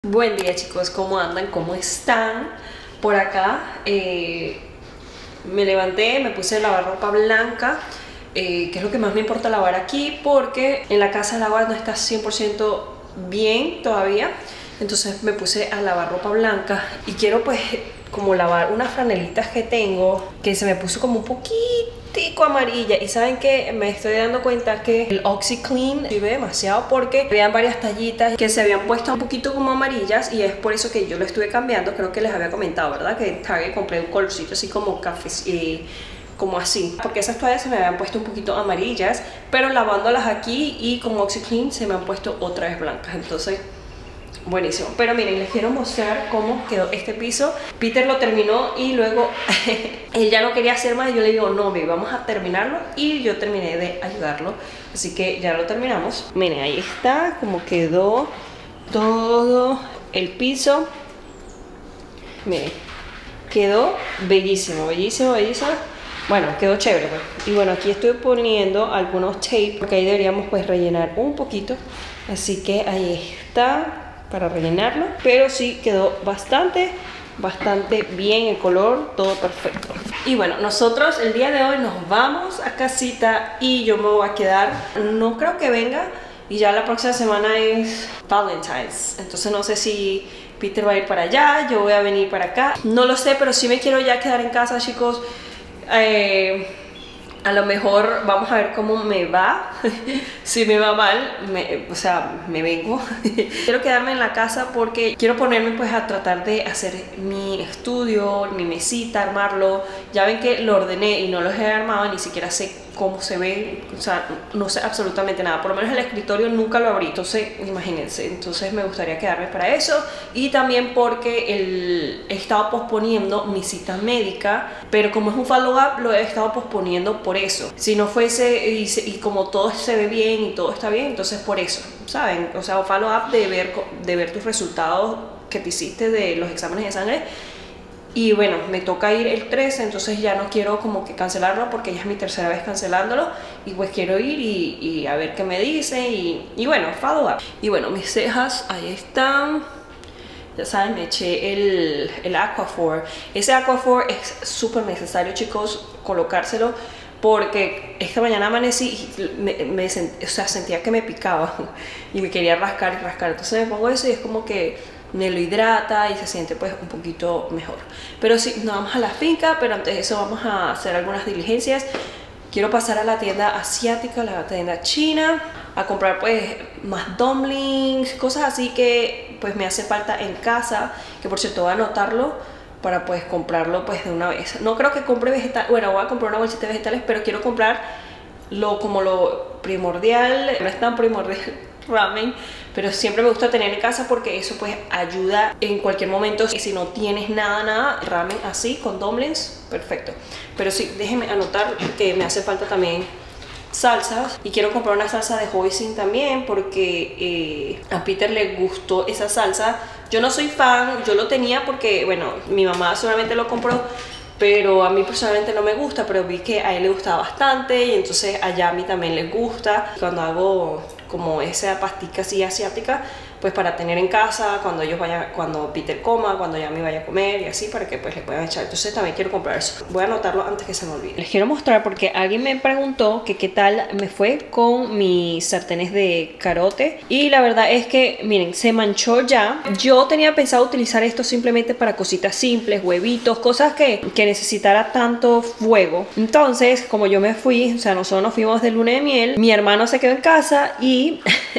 Buen día chicos, ¿cómo andan? ¿Cómo están? Por acá me levanté, me puse a lavar ropa blanca, que es lo que más me importa lavar aquí, porque en la casa el agua no está 100% bien todavía. Entonces me puse a lavar ropa blanca y quiero pues como lavar unas franelitas que tengo, que se me puso como un poquitico amarilla. Y saben que me estoy dando cuenta que el OxiClean sirve demasiado, porque habían varias tallitas que se habían puesto un poquito como amarillas, y es por eso que yo lo estuve cambiando. Creo que les había comentado, ¿verdad? Que en Target compré un colorcito así como café, como así, porque esas toallas se me habían puesto un poquito amarillas, pero lavándolas aquí y con OxiClean se me han puesto otra vez blancas. Entonces buenísimo. Pero miren, les quiero mostrar cómo quedó este piso. Peter lo terminó y luego él ya no quería hacer más, y yo le digo, no, baby, vamos a terminarlo, y yo terminé de ayudarlo, así que ya lo terminamos. Miren, ahí está como quedó todo el piso. Miren, quedó bellísimo, bellísimo, bellísimo. Bueno, quedó chévere pues. Y bueno, aquí estoy poniendo algunos tape, porque ahí deberíamos pues rellenar un poquito, así que ahí está para rellenarlo. Pero sí quedó bastante bien el color, todo perfecto. Y bueno, nosotros el día de hoy nos vamos a casita y yo me voy a quedar, no creo que venga, y ya la próxima semana es Valentine's, entonces no sé si Peter va a ir para allá, yo voy a venir para acá, no lo sé, pero sí me quiero ya quedar en casa, chicos. A lo mejor vamos a ver cómo me va. Si me va mal, o sea, me vengo. Quiero quedarme en la casa porque quiero ponerme pues a tratar de hacer mi estudio, mi mesita, armarlo. Ya ven que lo ordené y no lo he armado, ni siquiera sé cómo se ve, o sea, no sé absolutamente nada. Por lo menos el escritorio nunca lo abrí, entonces imagínense. Entonces me gustaría quedarme para eso, y también porque he estado posponiendo mi cita médica, pero como es un follow-up lo he estado posponiendo por eso. Si no fuese y como todo se ve bien y todo está bien, entonces por eso, ¿saben? O sea, follow-up de ver tus resultados que te hiciste de los exámenes de sangre. Y bueno, me toca ir el 13, entonces ya no quiero como que cancelarlo, porque ya es mi tercera vez cancelándolo, y pues quiero ir y a ver qué me dice, y bueno, follow up. Y bueno, mis cejas ahí están. Ya saben, me eché el Aquaphor. Ese Aquaphor es súper necesario, chicos, colocárselo, porque esta mañana amanecí y o sea, sentía que me picaba y me quería rascar y rascar. Entonces me pongo eso y es como que me lo hidrata y se siente pues un poquito mejor. Pero sí, nos vamos a la finca, pero antes de eso vamos a hacer algunas diligencias. Quiero pasar a la tienda asiática, la tienda china, a comprar pues más dumplings, cosas así que pues me hace falta en casa, que por cierto voy a anotarlo para pues comprarlo pues de una vez. No creo que compre vegetales, bueno, voy a comprar una bolsita de vegetales, pero quiero comprar como lo primordial. No es tan primordial ramen, pero siempre me gusta tener en casa, porque eso pues ayuda en cualquier momento. Si no tienes nada, ramen así con dumplings, perfecto. Pero sí, déjenme anotar que me hace falta también salsas, y quiero comprar una salsa de hoisin también, porque a Peter le gustó esa salsa. Yo no soy fan, yo lo tenía porque bueno, mi mamá solamente lo compró, pero a mí personalmente no me gusta, pero vi que a él le gustaba bastante, y entonces allá a mí también les gusta. Cuando hago como esa pastica así asiática, pues para tener en casa cuando ellos vayan, cuando Peter coma, cuando ya me vaya a comer y así, para que pues le puedan echar. Entonces también quiero comprar eso. Voy a anotarlo antes que se me olvide. Les quiero mostrar porque alguien me preguntó que qué tal me fue con mis sartenes de carote, y la verdad es que miren, se manchó ya. Yo tenía pensado utilizar esto simplemente para cositas simples, huevitos, cosas que necesitara tanto fuego. Entonces, como yo me fui, o sea, nosotros nos fuimos de luna de miel, mi hermano se quedó en casa y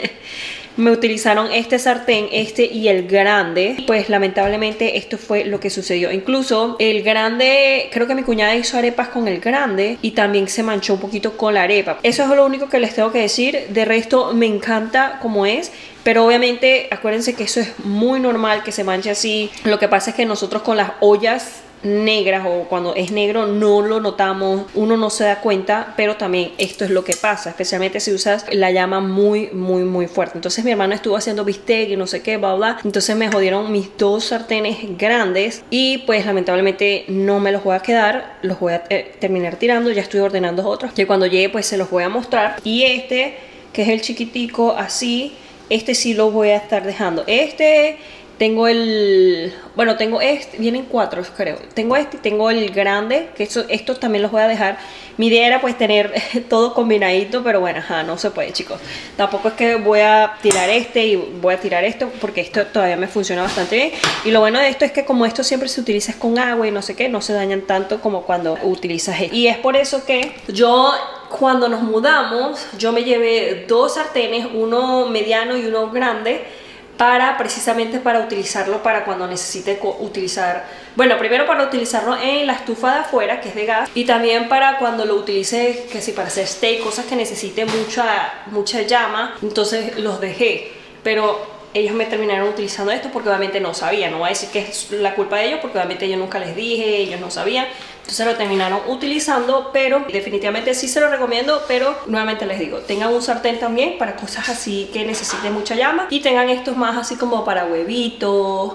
me utilizaron este sartén, este y el grande. Pues lamentablemente esto fue lo que sucedió. Incluso el grande, creo que mi cuñada hizo arepas con el grande y también se manchó un poquito con la arepa. Eso es lo único que les tengo que decir. De resto me encanta como es, pero obviamente acuérdense que eso es muy normal que se manche así. Lo que pasa es que nosotros con las ollas negras, o cuando es negro, no lo notamos, uno no se da cuenta, pero también esto es lo que pasa, especialmente si usas la llama muy fuerte. Entonces mi hermano estuvo haciendo bistec y no sé qué, bla bla, entonces me jodieron mis dos sartenes grandes, y pues lamentablemente no me los voy a quedar, los voy a terminar tirando. Ya estoy ordenando otros que cuando llegue pues se los voy a mostrar. Y este, que es el chiquitico así, este sí lo voy a estar dejando. Este tengo el... Bueno, tengo este, vienen 4 creo. Tengo este y tengo el grande, que estos también los voy a dejar. Mi idea era pues tener todo combinadito, pero bueno, ajá, no se puede, chicos. Tampoco es que voy a tirar este y voy a tirar esto, porque esto todavía me funciona bastante bien. Y lo bueno de esto es que como esto siempre se utiliza con agua y no sé qué, no se dañan tanto como cuando utilizas esto. Y es por eso que yo... Cuando nos mudamos, yo me llevé 2 sartenes, uno mediano y uno grande, precisamente para utilizarlo para cuando necesite utilizar, bueno, primero para utilizarlo en la estufa de afuera, que es de gas, y también para cuando lo utilice, que si para hacer steak, cosas que necesite mucha llama, entonces los dejé, pero ellos me terminaron utilizando esto porque obviamente no sabían, no voy a decir que es la culpa de ellos porque obviamente yo nunca les dije, ellos no sabían, entonces lo terminaron utilizando, pero definitivamente sí se lo recomiendo, pero nuevamente les digo, tengan un sartén también para cosas así que necesiten mucha llama y tengan estos más así como para huevitos,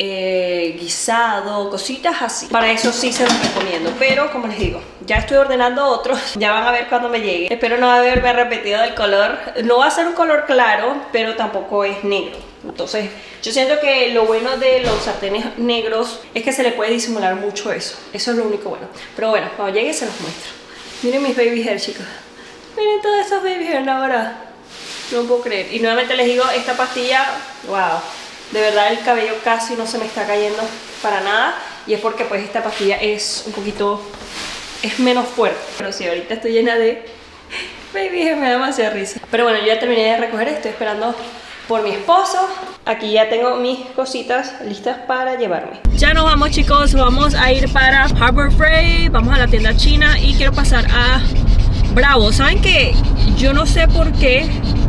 guisado, cositas así. Para eso sí se los recomiendo, pero como les digo, ya estoy ordenando otros, ya van a ver cuando me llegue. Espero no haberme repetido del color. No va a ser un color claro, pero tampoco es negro. Entonces yo siento que lo bueno de los sartenes negros es que se le puede disimular mucho eso. Eso es lo único bueno. Pero bueno, cuando llegue se los muestro. Miren mis baby hair, chicos. Miren todos esos baby hair ahora. No puedo creer. Y nuevamente les digo, esta pastilla, wow, de verdad el cabello casi no se me está cayendo para nada. Y es porque pues esta pastilla es un poquito, es menos fuerte. Pero sí, ahorita estoy llena de baby hair, me da demasiada risa. Pero bueno, yo ya terminé de recoger, estoy esperando por mi esposo. Aquí ya tengo mis cositas listas para llevarme. Ya nos vamos, chicos, vamos a ir para Harbor Freight, vamos a la tienda china y quiero pasar a Bravo. ¿Saben qué? Yo no sé por qué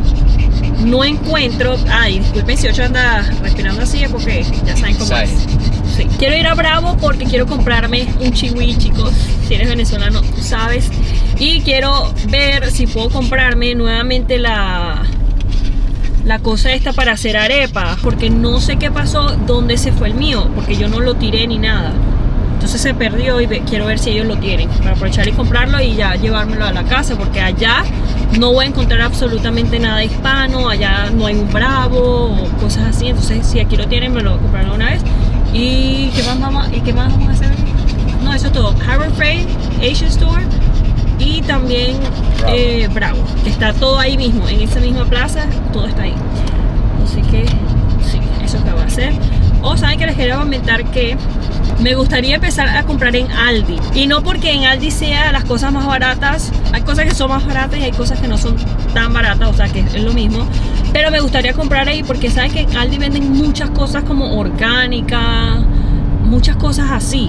no encuentro... Ay, disculpen si yo anda respirando así, porque ya saben cómo es. Sí. Quiero ir a Bravo porque quiero comprarme un chihui, chicos. Si eres venezolano, tú sabes. Y quiero ver si puedo comprarme nuevamente la cosa esta para hacer arepa, porque no sé qué pasó, dónde se fue el mío, porque yo no lo tiré ni nada. Entonces se perdió y quiero ver si ellos lo tienen para aprovechar y comprarlo y ya llevármelo a la casa, porque allá no voy a encontrar absolutamente nada hispano, allá no hay un Bravo o cosas así. Entonces si aquí lo tienen me lo voy a comprar una vez. ¿Y qué más vamos a hacer? No, eso es todo. Harbor Freight, Asian Store y también Bravo, que está todo ahí mismo, en esa misma plaza, todo está ahí. Así que sí, eso es lo que voy a hacer. O saben que les quería comentar que me gustaría empezar a comprar en Aldi. Y no porque en Aldi sea las cosas más baratas. Hay cosas que son más baratas y hay cosas que no son tan baratas, o sea que es lo mismo. Pero me gustaría comprar ahí porque saben que en Aldi venden muchas cosas como orgánicas, muchas cosas así.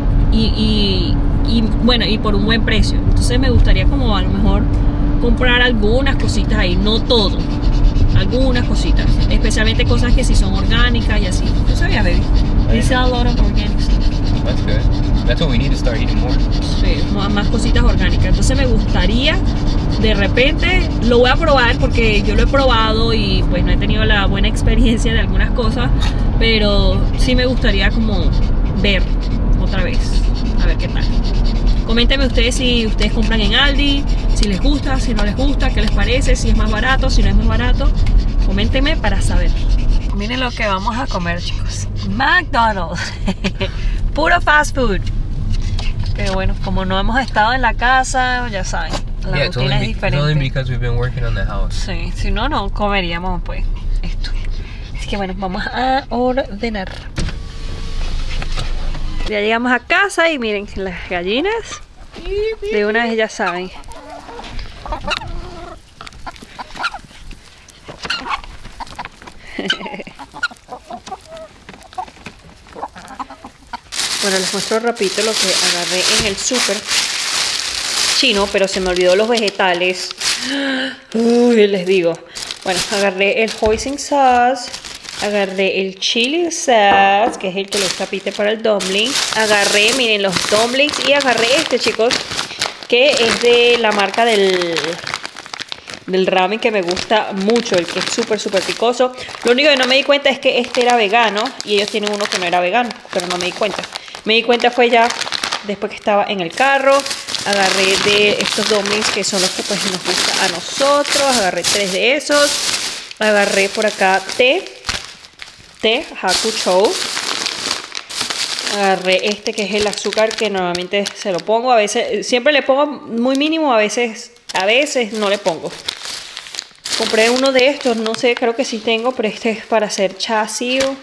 Y bueno, y por un buen precio. Entonces me gustaría como a lo mejor comprar algunas cositas ahí, no todo, algunas cositas, especialmente cosas que sí son orgánicas y así. ¿Tú sabías, baby? We sell a lot of organic stuff. That's good. That's what we need to start eating more. Sí, más cositas orgánicas. Entonces me gustaría, de repente, lo voy a probar porque yo lo he probado y pues no he tenido la buena experiencia de algunas cosas, pero sí me gustaría como ver otra vez, a ver qué tal. Coméntenme ustedes si ustedes compran en Aldi, si les gusta, si no les gusta, qué les parece, si es más barato, si no es más barato. Coméntenme para saber. Miren lo que vamos a comer, chicos. McDonald's. Puro fast food. Pero bueno, como no hemos estado en la casa, ya saben, la rutina es diferente. It's only because we've been working on the house. Sí, si no, no comeríamos pues esto. Así que bueno, vamos a ordenar. Ya llegamos a casa y miren las gallinas. De una vez ya saben. Bueno, les muestro rapidito lo que agarré en el súper chino, pero se me olvidó los vegetales. Uy, les digo. Bueno, agarré el hoisin sauce, agarré el chili sauce, que es el que les capite para el dumpling. Agarré, miren, los dumplings y agarré este, chicos, que es de la marca del ramen, que me gusta mucho, el que es súper picoso. Lo único que no me di cuenta es que este era vegano y ellos tienen uno que no era vegano, pero no me di cuenta. Me di cuenta fue ya después que estaba en el carro. Agarré de estos dumplings que son los que pues nos gusta a nosotros. Agarré 3 de esos. Agarré por acá té. té Hakuchou. Agarré este que es el azúcar que normalmente se lo pongo. A veces, siempre le pongo muy mínimo, a veces no le pongo. Compré uno de estos, no sé, creo que sí tengo, pero este es para hacer chasiu.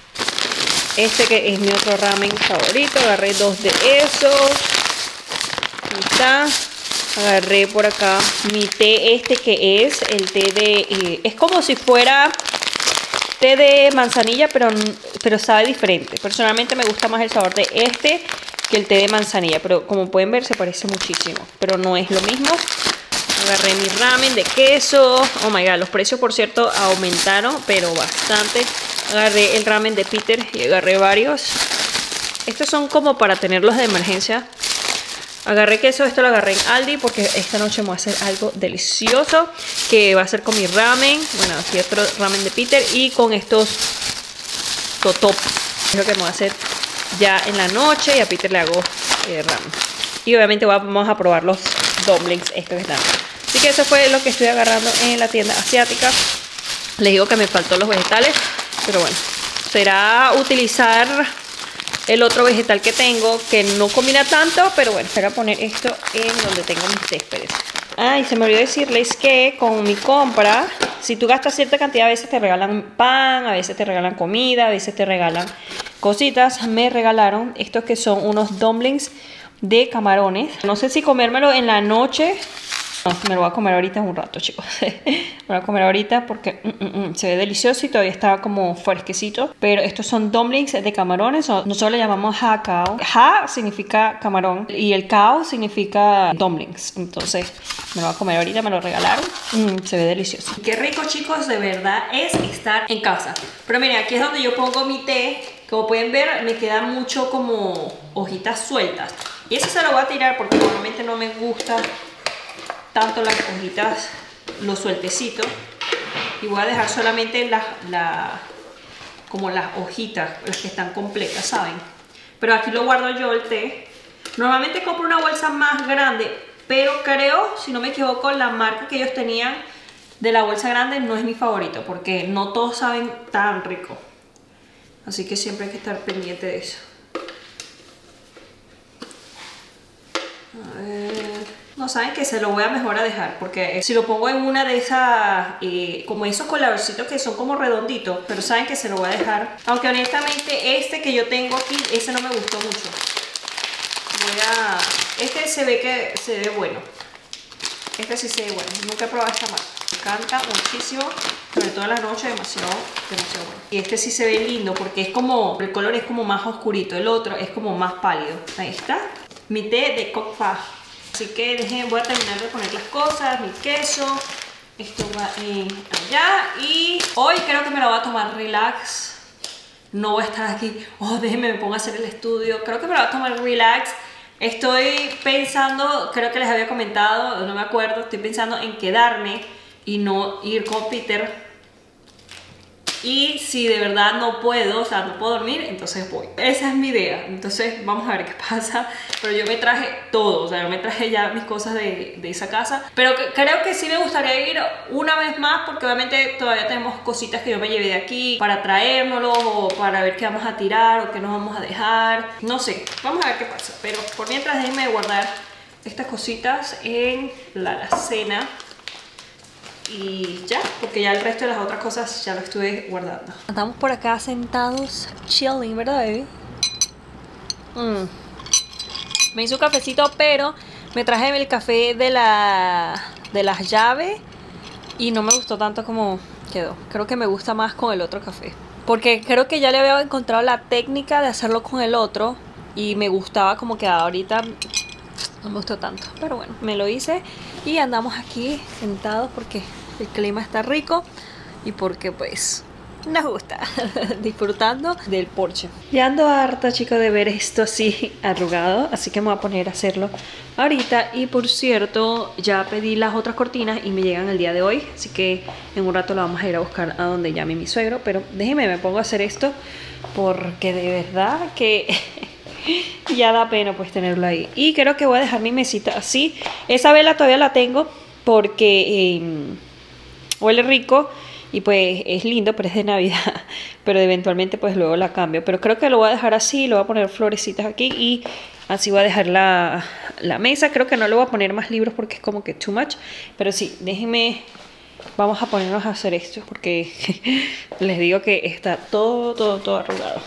Este que es mi otro ramen favorito. Agarré 2 de esos. Ahí está. Agarré por acá mi té este que es el té de... es como si fuera té de manzanilla, pero sabe diferente. Personalmente me gusta más el sabor de este que el té de manzanilla. Pero como pueden ver se parece muchísimo. Pero no es lo mismo. Agarré mi ramen de queso. Oh my god, los precios por cierto aumentaron, pero bastante. Agarré el ramen de Peter y agarré varios. Estos son como para tenerlos de emergencia. Agarré queso, esto lo agarré en Aldi porque esta noche me voy a hacer algo delicioso que va a ser con mi ramen. Bueno, aquí otro ramen de Peter y con estos totop. Es lo que me voy a hacer ya en la noche y a Peter le hago ramen. Y obviamente vamos a probar los dumplings estos que están. Así que eso fue lo que estoy agarrando en la tienda asiática. Les digo que me faltó los vegetales, pero bueno, será utilizar el otro vegetal que tengo, que no combina tanto, pero bueno, voy a poner esto en donde tengo mis céspedes. Ah, y se me olvidó decirles que con mi compra, si tú gastas cierta cantidad, a veces te regalan pan, a veces te regalan comida, a veces te regalan cositas. Me regalaron estos que son unos dumplings de camarones. No sé si comérmelo en la noche. No, me lo voy a comer ahorita en un rato, chicos. Me lo voy a comer ahorita porque se ve delicioso y todavía está como fresquecito. Pero estos son dumplings de camarones. Nosotros le llamamos ha cao. Ha significa camarón y el cao significa dumplings. Entonces me lo voy a comer ahorita, me lo regalaron. Se ve delicioso. Qué rico, chicos, de verdad es estar en casa. Pero miren, aquí es donde yo pongo mi té. Como pueden ver, me quedan mucho como hojitas sueltas. Y eso se lo voy a tirar porque normalmente no me gusta tanto las hojitas, los sueltecitos, y voy a dejar solamente como las hojitas, las que están completas, ¿saben? Pero aquí lo guardo yo el té. Normalmente compro una bolsa más grande, pero creo, si no me equivoco, la marca que ellos tenían de la bolsa grande no es mi favorito, porque no todos saben tan rico. Así que siempre hay que estar pendiente de eso. A ver... No, saben que se lo voy a mejor a dejar, porque si lo pongo en una de esas, como esos coladorcitos que son como redonditos, pero saben que se lo voy a dejar. Aunque honestamente este que yo tengo aquí, ese no me gustó mucho. Este se ve que se ve bueno. Este sí se ve bueno. Nunca he probado esta marca. Me encanta muchísimo, sobre todo en la noche, demasiado bueno. Y este sí se ve lindo porque es como, el color es como más oscurito, el otro es como más pálido. Ahí está. Mi té de Coq Fa. Así que voy a terminar de poner las cosas, mi queso, esto va allá y hoy creo que me lo voy a tomar relax. No voy a estar aquí, déjenme, me pongo a hacer el estudio. Creo que me lo voy a tomar relax. Estoy pensando, creo que les había comentado, no me acuerdo, estoy pensando en quedarme y no ir con Peter. Y si de verdad no puedo, o sea, no puedo dormir, entonces voy. Esa es mi idea. Entonces vamos a ver qué pasa. Pero yo me traje todo, o sea, yo me traje ya mis cosas de esa casa. Pero creo que sí me gustaría ir una vez más, porque obviamente todavía tenemos cositas que yo me llevé de aquí para traérnoslo, o para ver qué vamos a tirar o qué nos vamos a dejar. No sé, vamos a ver qué pasa. Pero por mientras déjenme guardar estas cositas en la alacena. Y ya, porque ya el resto de las otras cosas ya lo estuve guardando. Estamos por acá sentados, chilling, ¿verdad, baby? Me hice un cafecito, pero me traje el café de las llaves y no me gustó tanto como quedó. Creo que me gusta más con el otro café, porque creo que ya le había encontrado la técnica de hacerlo con el otro y me gustaba como quedaba. Ahorita no me gustó tanto, pero bueno, me lo hice y andamos aquí sentados porque el clima está rico y porque pues nos gusta disfrutando del porche. Ya ando harta, chicos, de ver esto así arrugado, así que me voy a poner a hacerlo ahorita. Y por cierto, ya pedí las otras cortinas y me llegan el día de hoy, así que en un rato la vamos a ir a buscar a donde llame mi suegro. Pero déjenme, me pongo a hacer esto porque de verdad que ya da pena pues tenerlo ahí. Y creo que voy a dejar mi mesita así. Esa vela todavía la tengo porque huele rico y pues es lindo, pero es de Navidad, pero eventualmente pues luego la cambio. Pero creo que lo voy a dejar así, lo voy a poner florecitas aquí y así voy a dejar la mesa. Creo que no le voy a poner más libros porque es como que too much, pero sí, déjenme, vamos a ponernos a hacer esto porque les digo que está todo arrugado.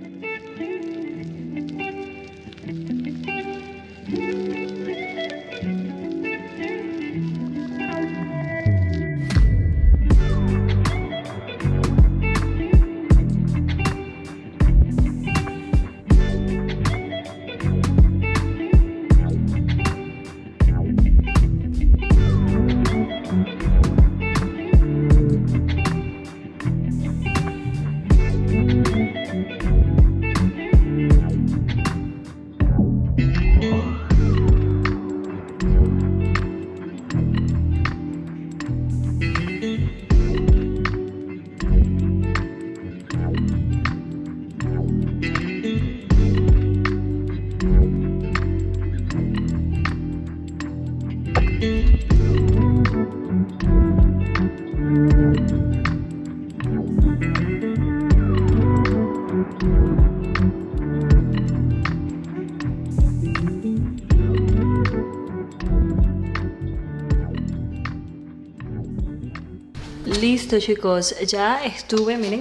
Listo, chicos, ya estuve, miren,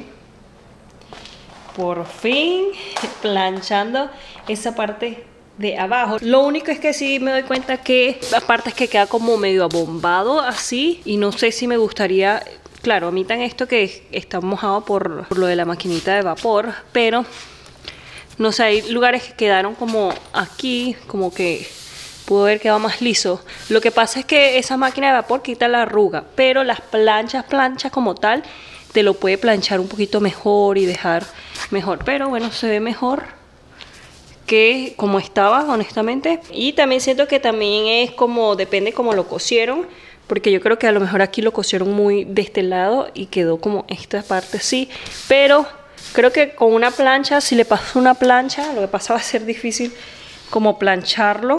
por fin planchando esa parte de abajo. Lo único es que sí me doy cuenta que la parte es que queda como medio abombado así y no sé si me gustaría, claro, omitan esto que está mojado por lo de la maquinita de vapor, pero no sé, hay lugares que quedaron como aquí, como que pudo haber quedado más liso. Lo que pasa es que esa máquina de vapor quita la arruga, pero las planchas como tal, te lo puede planchar un poquito mejor y dejar mejor. Pero bueno, se ve mejor que como estaba, honestamente. Y también siento que también es como, depende cómo lo cosieron, porque yo creo que a lo mejor aquí lo cosieron muy de este lado y quedó como esta parte así. Pero creo que con una plancha, si le paso una plancha, lo que pasa va a ser difícil como plancharlo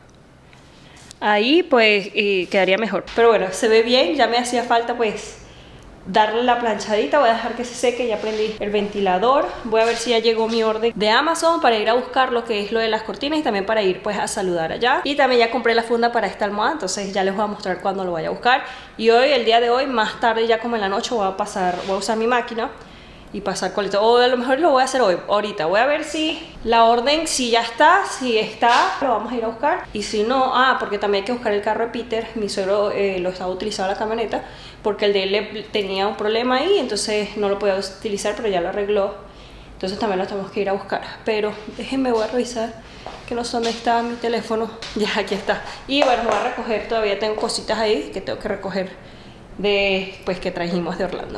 ahí, pues quedaría mejor. Pero bueno, se ve bien, ya me hacía falta pues darle la planchadita. Voy a dejar que se seque, ya prendí el ventilador. Voy a ver si ya llegó mi orden de Amazon para ir a buscar lo que es lo de las cortinas y también para ir pues a saludar allá. Y también ya compré la funda para esta almohada, entonces ya les voy a mostrar cuando lo vaya a buscar. Y hoy, el día de hoy, más tarde ya como en la noche voy a usar mi máquina y pasar coleta, o a lo mejor lo voy a hacer hoy, ahorita. Voy a ver si la orden, si ya está, si está, lo vamos a ir a buscar. Y si no, porque también hay que buscar el carro de Peter. Mi suegro lo estaba utilizando la camioneta porque el de él tenía un problema ahí, entonces no lo podía utilizar, pero ya lo arregló. Entonces también lo tenemos que ir a buscar. Pero déjenme, voy a revisar que no sé dónde está mi teléfono. Ya, aquí está. Y bueno, voy a recoger, todavía tengo cositas ahí que tengo que recoger de, pues, que trajimos de Orlando.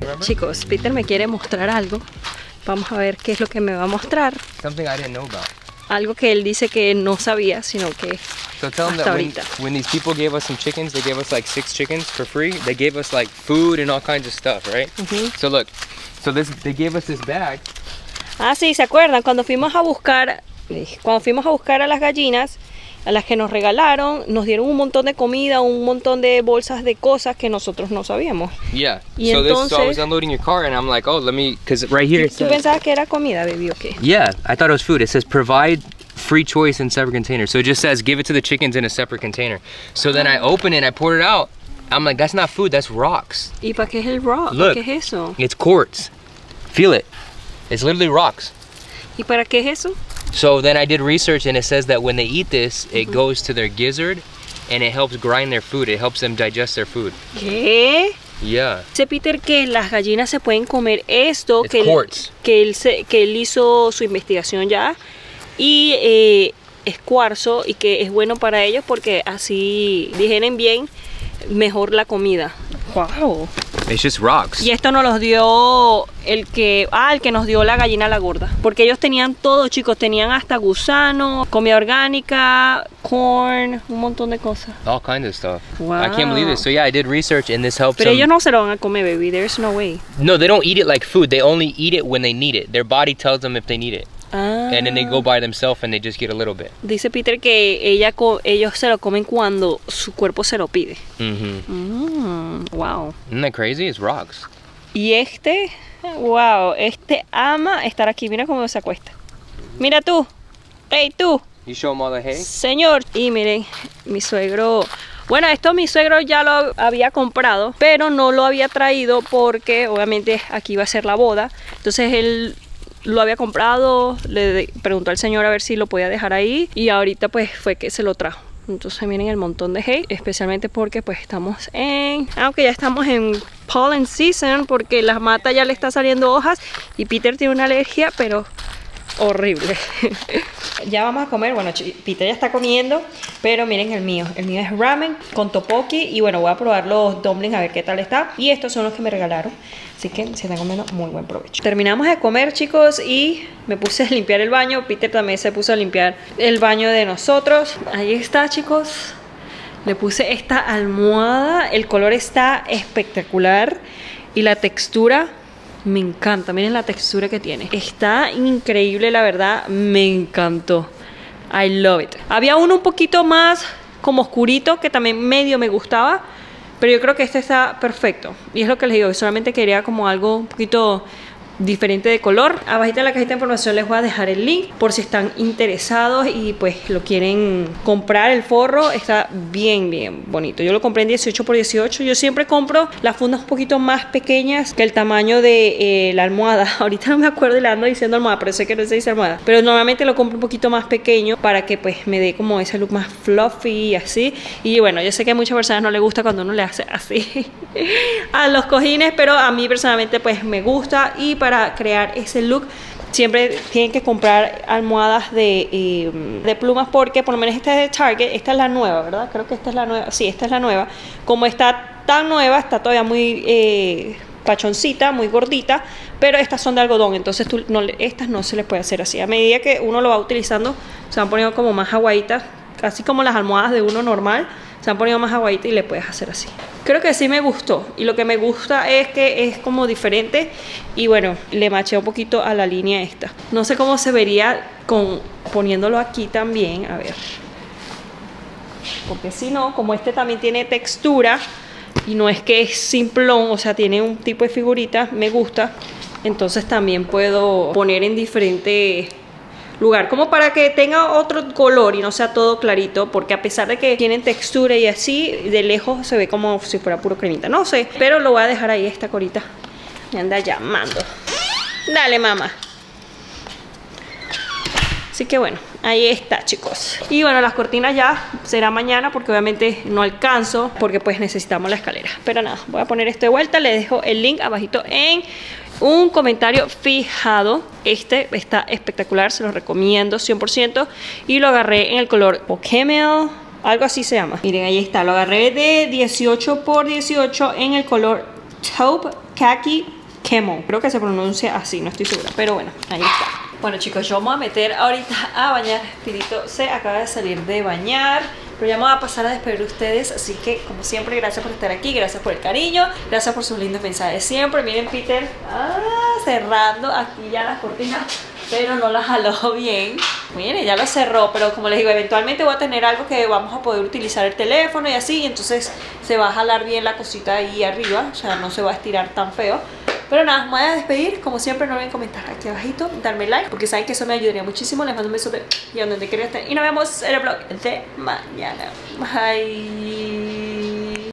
Chicos, Peter me quiere mostrar algo. Vamos a ver qué es lo que me va a mostrar. Something I didn't know about. Algo que él dice que no sabía, sino que So tell them hasta that ahorita. when these people gave us some chickens, they gave us like 6 chickens for free. They gave us like food and all kinds of stuff, right? So look, they gave us this bag. Ah, sí, ¿se acuerdan? Cuando fuimos a buscar a las gallinas, a las que nos regalaron, nos dieron un montón de comida, un montón de bolsas de cosas que nosotros no sabíamos. Yeah. Y So I was entonces, unloading your car and I'm like, oh, let me, because right here it ¿tú says, pensabas que era comida, baby, o qué? yeah, I thought it was food. It says provide free choice in separate containers. So it just says give it to the chickens in a separate container. So then I open it and I poured it out. I'm like, that's not food, that's rocks. ¿Y para qué es el rock? Look. ¿Qué es eso? It's quartz. Feel it. It's literally rocks. ¿Y para qué es eso? So then I did research and it says that when they eat this, it goes to their gizzard and it helps grind their food. It helps them digest their food. ¿Qué? Yeah. Dice Peter que las gallinas se pueden comer esto, It's quartz. que él hizo su investigación ya, y es cuarzo y que es bueno para ellos porque así digieren bien mejor la comida. Wow. It's just rocks. Y esto nos los dio el que nos dio la gallina la gorda, porque ellos tenían todo, chicos, tenían hasta gusano, comida orgánica, corn, un montón de cosas. All kinds of stuff. Wow. I can't believe this. So yeah, I did research and this helps Pero them. ellos no se lo van a comer, baby. There's no way. No, they don't eat it like food. They only eat it when they need it. Their body tells them if they need it. And then they go by themselves and they just get a little bit. Dice Peter que ellos se lo comen cuando su cuerpo se lo pide. Wow. Isn't that crazy? It's rocks. Y wow, ama estar aquí. Mira cómo se acuesta. Mira tú. Hey, tú. You show them all the hay? Señor. Y miren, mi suegro. Bueno, esto mi suegro ya lo había comprado, pero no lo había traído porque obviamente aquí iba a ser la boda. Entonces él lo había comprado, le preguntó al señor a ver si lo podía dejar ahí y ahorita pues fue que se lo trajo. Entonces miren el montón de hay, especialmente porque pues aunque ya estamos en pollen season, porque la mata ya le está saliendo hojas y Peter tiene una alergia, pero horrible. Ya vamos a comer. Bueno, Peter ya está comiendo, pero miren el mío es ramen con tteokbokki y bueno, voy a probar los dumplings a ver qué tal está, y estos son los que me regalaron, así que se están comiendo muy buen provecho. Terminamos de comer, chicos, y me puse a limpiar el baño. Peter también se puso a limpiar el baño de nosotros. Ahí está, chicos. Le puse esta almohada, el color está espectacular y la textura me encanta. Miren la textura que tiene, está increíble, la verdad, me encantó. I love it. Había uno un poquito más como oscurito que también medio me gustaba, pero yo creo que este está perfecto. Y es lo que les digo, solamente quería como algo un poquito diferente de color. Abajito en la cajita de información les voy a dejar el link por si están interesados y pues lo quieren comprar. El forro está bien bonito. Yo lo compré en 18 por 18. Yo siempre compro las fundas un poquito más pequeñas que el tamaño de la almohada. Ahorita no me acuerdo y le ando diciendo almohada, pero sé que no se dice almohada. Pero normalmente lo compro un poquito más pequeño para que pues me dé como ese look más fluffy y así. Y bueno, yo sé que a muchas personas no les gusta cuando uno le hace así a los cojines, pero a mí personalmente pues me gusta, y para crear ese look siempre tienen que comprar almohadas de plumas, porque por lo menos esta es de Target, esta es la nueva, ¿verdad? Creo que esta es la nueva, sí, esta es la nueva. Como está tan nueva, está todavía muy pachoncita, muy gordita, pero estas son de algodón, entonces estas no se les puede hacer así. A medida que uno lo va utilizando, se van poniendo como más aguaditas, así como las almohadas de uno normal, se han ponido más aguaditas y le puedes hacer así. Creo que sí me gustó, y lo que me gusta es que es como diferente y bueno, le maché un poquito a la línea esta. No sé cómo se vería poniéndolo aquí también, a ver, porque si no, como este también tiene textura y no es que es simplón, o sea, tiene un tipo de figurita, me gusta, entonces también puedo poner en diferentes lugar, como para que tenga otro color y no sea todo clarito, porque a pesar de que tienen textura y así, de lejos se ve como si fuera puro cremita, no sé, pero lo voy a dejar ahí. Esta corita me anda llamando. Dale, mamá. Así que bueno, ahí está, chicos. Y bueno, las cortinas ya será mañana, porque obviamente no alcanzo, porque pues necesitamos la escalera. Pero nada, voy a poner esto de vuelta. Le dejo el link abajito en un comentario fijado. Este está espectacular, se lo recomiendo 100%. Y lo agarré en el color Camel, algo así se llama. Miren, ahí está, lo agarré de 18 por 18 en el color Taupe Kaki Kemo. Creo que se pronuncia así, no estoy segura. Pero bueno, ahí está. Bueno chicos, yo me voy a meter ahorita a bañar. Pirito se acaba de salir de bañar, pero ya me voy a pasar a despedir de ustedes. Así que como siempre, gracias por estar aquí, gracias por el cariño, gracias por sus lindos mensajes siempre. Miren Peter cerrando aquí ya las cortinas, pero no las jaló bien. Miren, ya lo cerró, pero como les digo, eventualmente voy a tener algo que vamos a poder utilizar el teléfono y así, y entonces se va a jalar bien la cosita ahí arriba, o sea, no se va a estirar tan feo. Pero nada, me voy a despedir. Como siempre, no olviden comentar aquí abajito, darme like, porque saben que eso me ayudaría muchísimo. Les mando un beso y a donde quieran estar. Y nos vemos en el vlog de mañana. Bye.